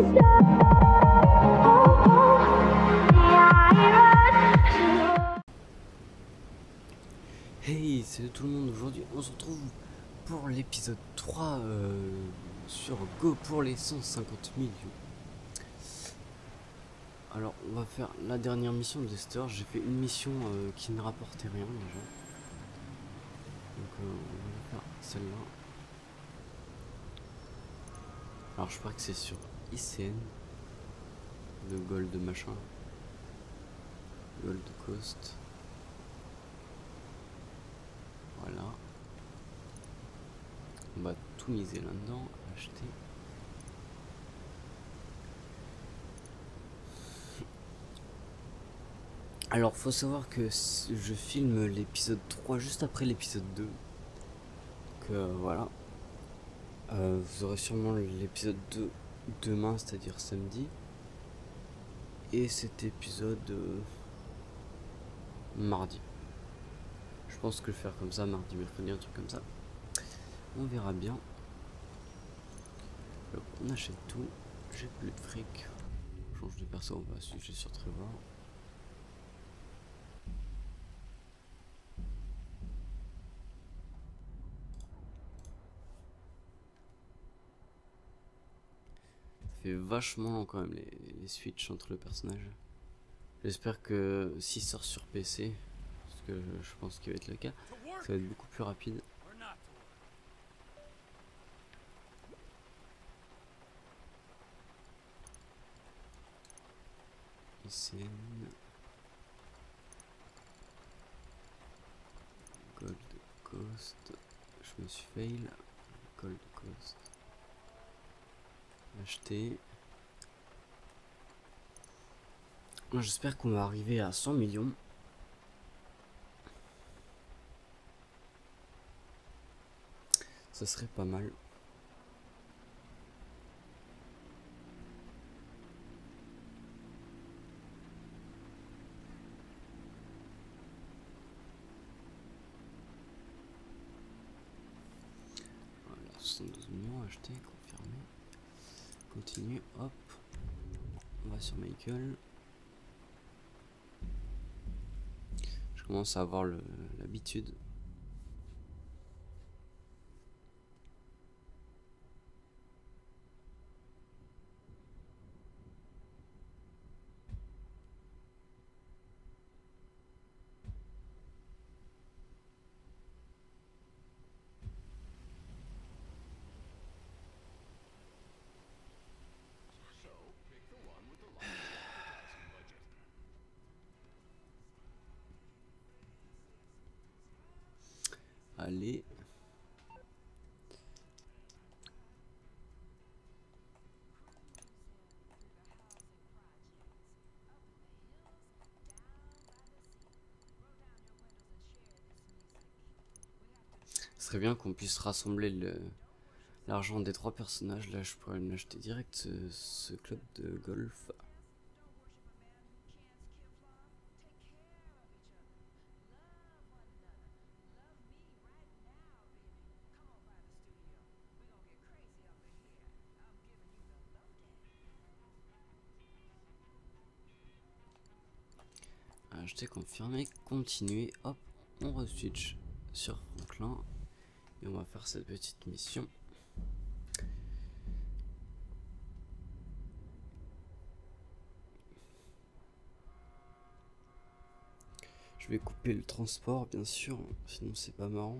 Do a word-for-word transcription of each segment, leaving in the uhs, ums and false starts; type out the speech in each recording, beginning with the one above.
Hey, salut tout le monde, aujourd'hui on se retrouve pour l'épisode trois euh, sur Go pour les cent cinquante millions. Alors on va faire la dernière mission de Dexter. J'ai fait une mission euh, qui ne rapportait rien déjà. Donc euh, on va faire celle-là. Alors je crois que c'est sur I C N. De Gold machin. Gold Coast. Voilà. On va tout miser là-dedans. Acheter. Alors faut savoir que je filme l'épisode trois juste après l'épisode deux. Donc euh, voilà. Euh, vous aurez sûrement l'épisode deux demain, c'est-à-dire samedi. Et cet épisode euh, mardi. Je pense que je vais faire comme ça, mardi, mercredi, un truc comme ça. On verra bien. Alors, on achète tout. J'ai plus de fric. On change de perso, on va switcher sur Trevor. Ça fait vachement long quand même les, les switches entre le personnage. J'espère que s'il sort sur P C, parce que je, je pense qu'il va être le cas, ça va être beaucoup plus rapide. I C N Gold Coast, je me suis fail. Gold Coast, acheter. J'espère qu'on va arriver à cent millions. Ça serait pas mal. Voilà, soixante-douze millions, acheter, confirmer. Continue, hop. On va sur Michael. Je commence à avoir l'habitude. Allez. Ce serait bien qu'on puisse rassembler le l'argent des trois personnages. Là, je pourrais m'acheter direct ce, ce club de golf. Acheter, confirmer, continuer. Hop, on re-switch sur Franklin. Et on va faire cette petite mission. Je vais couper le transport, bien sûr, sinon c'est pas marrant.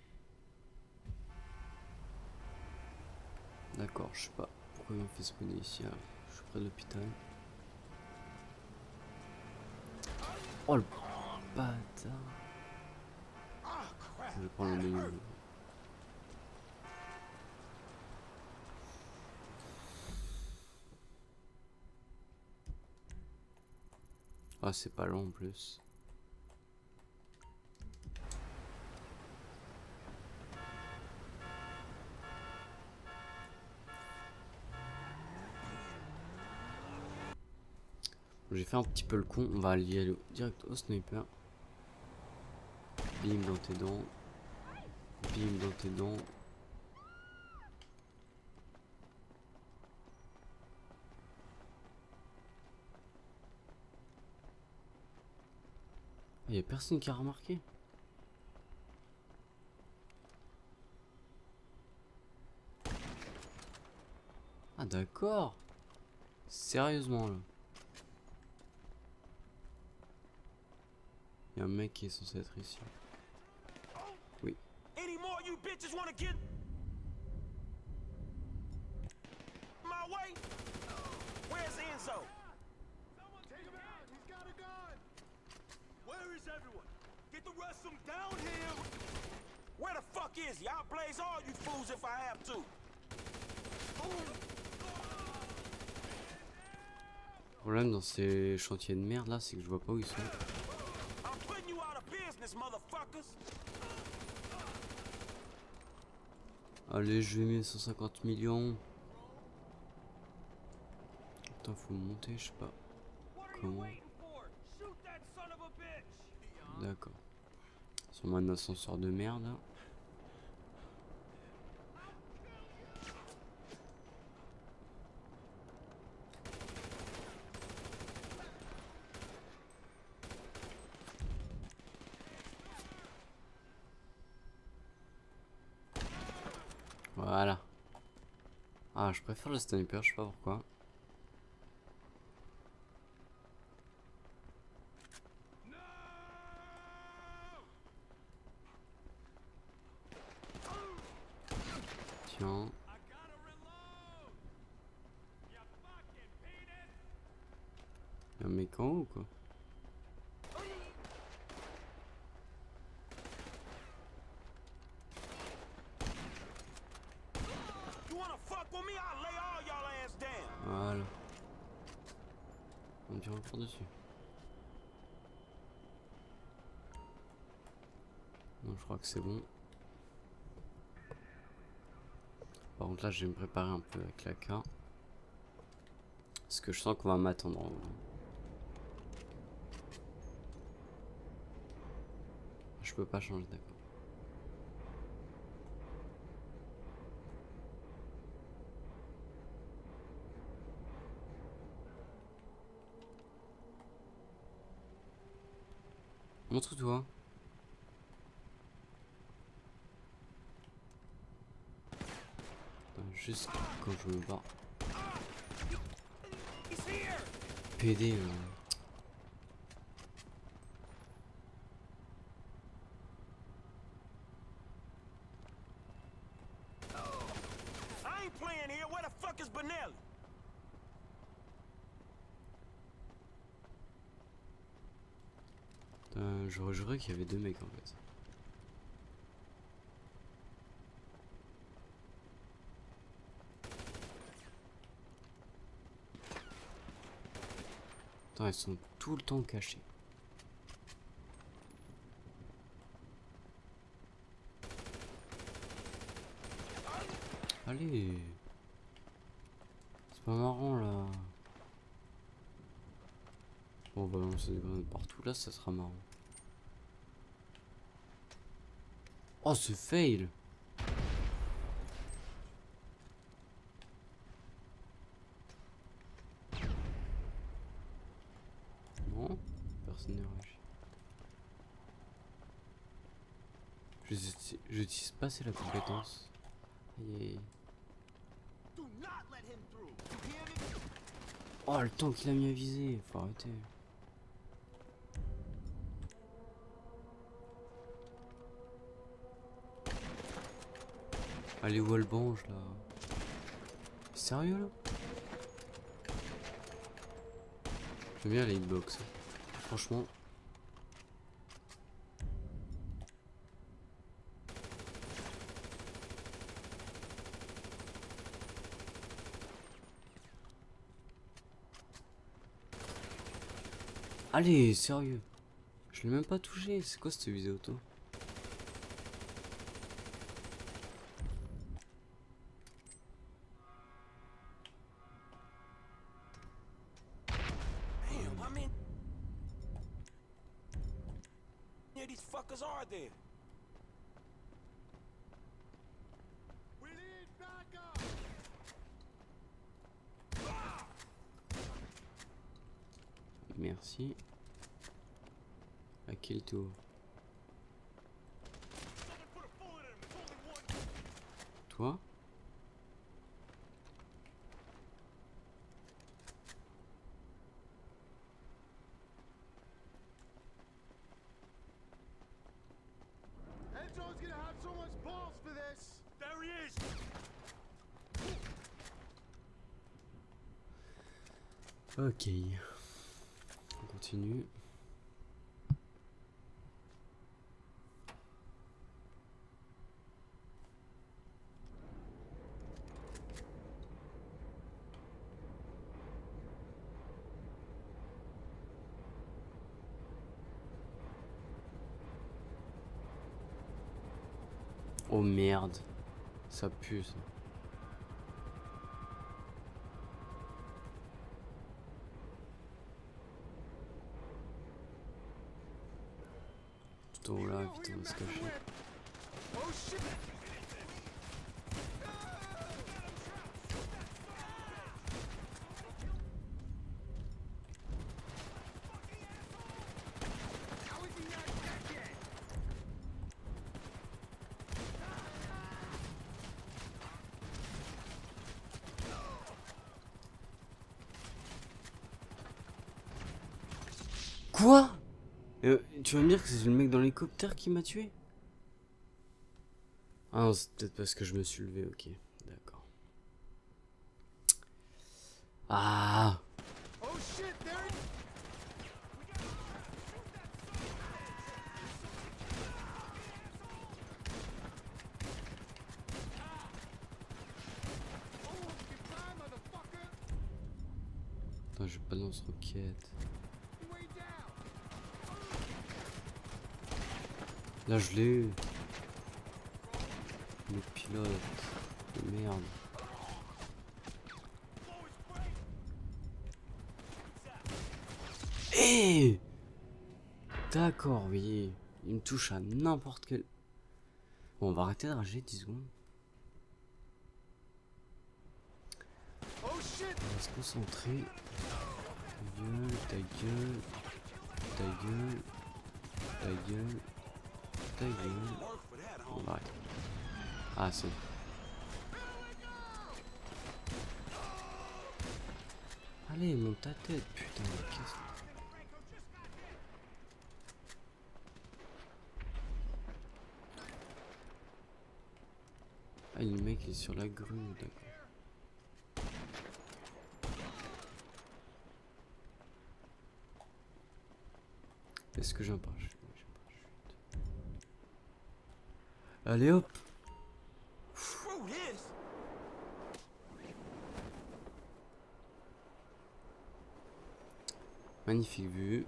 D'accord, je sais pas pourquoi ils m'ont fait spawner ici. Là. Je suis près de l'hôpital. Oh le bâtard! Je vais prendre le menu. Ah, c'est pas long en plus. J'ai fait un petit peu le con, on va aller direct au sniper. Bim dans tes dents. Bim dans tes dents. y a personne qui a remarqué. Ah d'accord. Sérieusement là. Il y a un mec qui est censé être ici. Oui. Any more you bitches wanna get my way? Where's Enzo? Take him out! He's got a gun! Where is everyone? Get the rest of them down here! Where the fuck is he? I'll blaze all you fools if I have to. Le problème dans ces chantiers de merde là, c'est que je vois pas où ils sont. I'm putting you out of business, motherfuckers. Allez, je vais mettre cent cinquante millions. Putain, faut monter, je sais pas. Comment? D'accord. Sûrement un ascenseur de merde là. Voilà. Ah, je préfère le sniper, je sais pas pourquoi. Tiens. Y'a un mec en haut ou quoi? Voilà. On tire encore dessus. Non, je crois que c'est bon. Par contre là, je vais me préparer un peu avec la K. Parce que je sens qu'on va m'attendre en haut. Je peux pas changer, d'accord. Montre-toi. Juste quand je me bats. P D. Euh... I ain't playing here. Where the fuck is Benelli? Euh, J'aurais juré qu'il y avait deux mecs en fait. Attends, ils sont tout le temps cachés. Allez. C'est pas marrant là. Bon, on va lancer des grenades partout là, ça sera marrant. Oh, ce fail! Non, personne n'a réagi. Je j'utilise pas assez la compétence. Aïe aïe. Oh, le temps qu'il a mis à viser, faut arrêter. Allez, où le bange là? Sérieux là? J'aime bien les hitbox. Franchement. Allez, sérieux. Je l'ai même pas touché. C'est quoi cette visée auto? Damn, I mean, yeah, these fuckers are there. We need backup! Merci. La À quel tour? Toi? Enzo's gonna have so much balls for this. There he is! Ok. On continue. Oh merde, ça pue ça. Tout en haut là, vite on va se cacher. Oh shit! How is he not dead yet? Quoi? euh, Tu vas me dire que c'est le mec dans l'hélicoptère qui m'a tué? Ah non, c'est peut-être parce que je me suis levé, ok. D'accord. Ah! Oh shit! There he Oh, you fly, motherfucker! Putain, j'ai pas de lance-roquette. Way down! Là, je l'ai eu. Le pilote. De merde. Eh! D'accord, oui. Il me touche à n'importe quel... Bon, on va arrêter de rager dix secondes. Oh shit! On va se concentrer. Ta gueule, ta gueule, ta gueule, ta gueule, ta gueule. Work for that, On homie. va arrêter. Ah, c'est... Allez, monte ta tête, putain, qu'est-ce que... Ah, le mec il est sur la grue, d'accord. Est-ce que j'ai un parachute? Oui, j'ai un parachute. Allez hop! Screw this! Magnifique vue.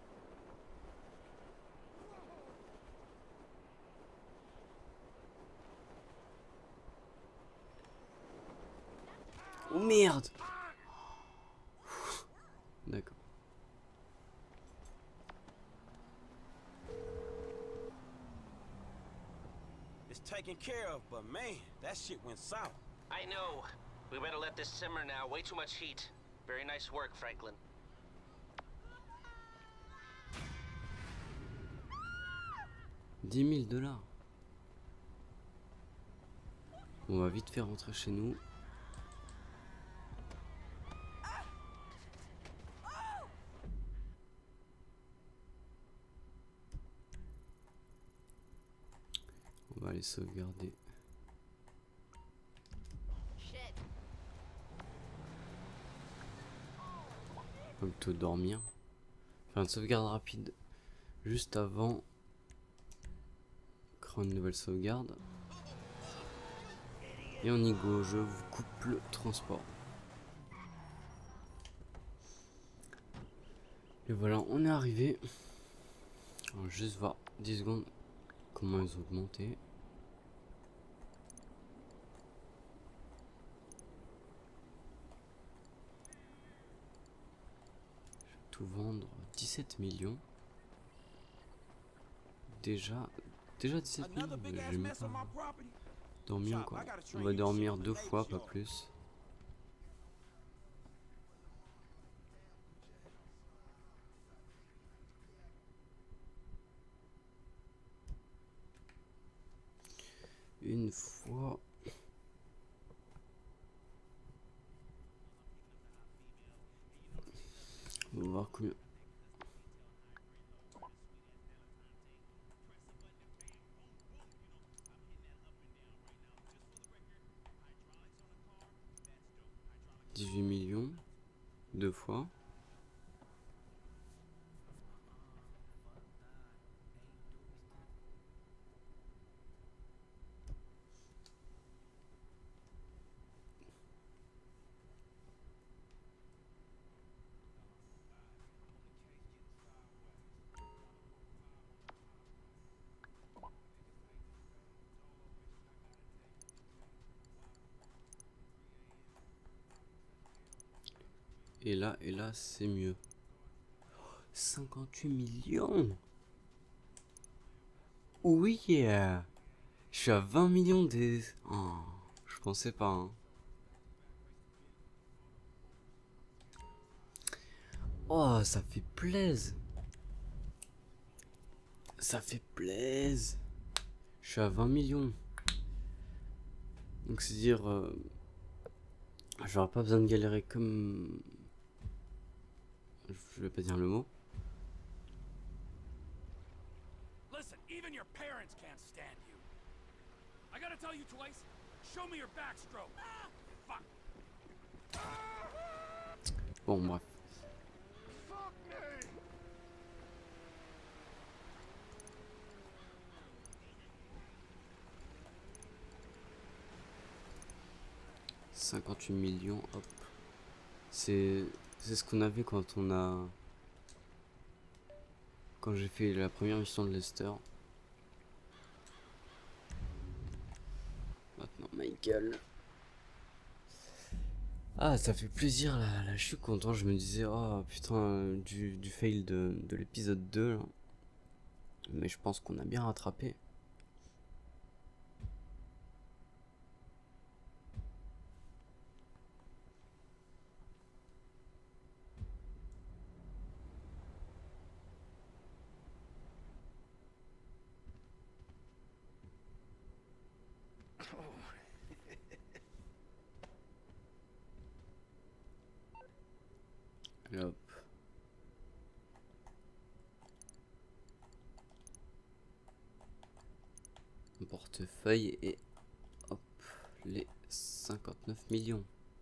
Oh merde! D'accord. It's taken care of, but man, that shit went south. I know. We better let this simmer now. Way too much heat. Very nice work, Franklin. dix mille dollars. On va vite faire rentrer chez nous. On va aller sauvegarder. On va plutôt dormir. Faire une sauvegarde rapide juste avant. Créer une nouvelle sauvegarde. Et on y go, je vous coupe le transport. Et voilà, on est arrivé. On va juste voir dix secondes comment ils ont augmenté. Je vais tout vendre, dix-sept millions. Déjà, déjà dix-sept millions, Another big mais ass j'aime mess on pas my property. dormir quoi. On va dormir deux fois, pas plus. une fois. On va voir combien. dix-huit millions, deux fois. Et là, et là, c'est mieux. cinquante-huit millions. Oui, yeah. Je suis à vingt millions des... Oh, je pensais pas. Hein. Oh, ça fait plaise. Ça fait plaise. Je suis à vingt millions. Donc c'est dire... Euh, j'aurai pas besoin de galérer comme... Je vais pas dire le mot. Listen, even your parents can't stand you. I gotta tell you twice. Show me your backstroke. Ah, fuck. Bon, bref. Fuck me! cinquante-huit millions, hop. C'est c'est ce qu'on avait quand on a... Quand j'ai fait la première mission de Lester. Maintenant, Michael. Ah, ça fait plaisir là, là, je suis content. Je me disais, oh putain, euh, du, du fail de, de l'épisode deux. Là. Mais je pense qu'on a bien rattrapé. Allez, hop. Un portefeuille et hop, les cinquante-neuf millions.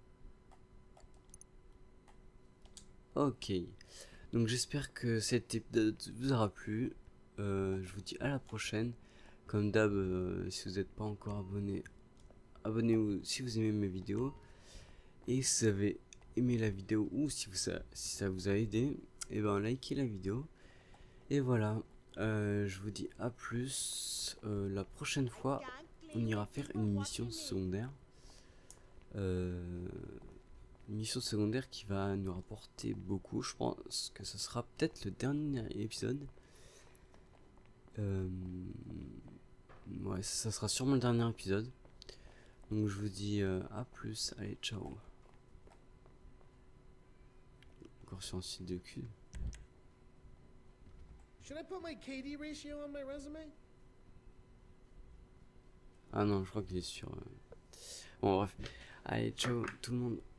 Ok, donc j'espère que cet épisode vous aura plu. Euh, je vous dis à la prochaine. Comme d'hab, euh, si vous n'êtes pas encore abonné, abonnez-vous si vous aimez mes vidéos. Et si vous avez aimé la vidéo ou si, vous, si ça vous a aidé, et ben likez la vidéo. Et voilà, euh, je vous dis à plus. Euh, la prochaine fois, on ira faire une mission secondaire. Euh, une mission secondaire qui va nous rapporter beaucoup. Je pense que ce sera peut-être le dernier épisode. Euh, ouais, ça sera sûrement le dernier épisode. Donc je vous dis euh, à plus. Allez, ciao. Encore sur un site de cul. Should I put my K D ratio on my resume? Ah non, je crois qu'il est sur... Euh... Bon bref. Allez, ciao tout le monde.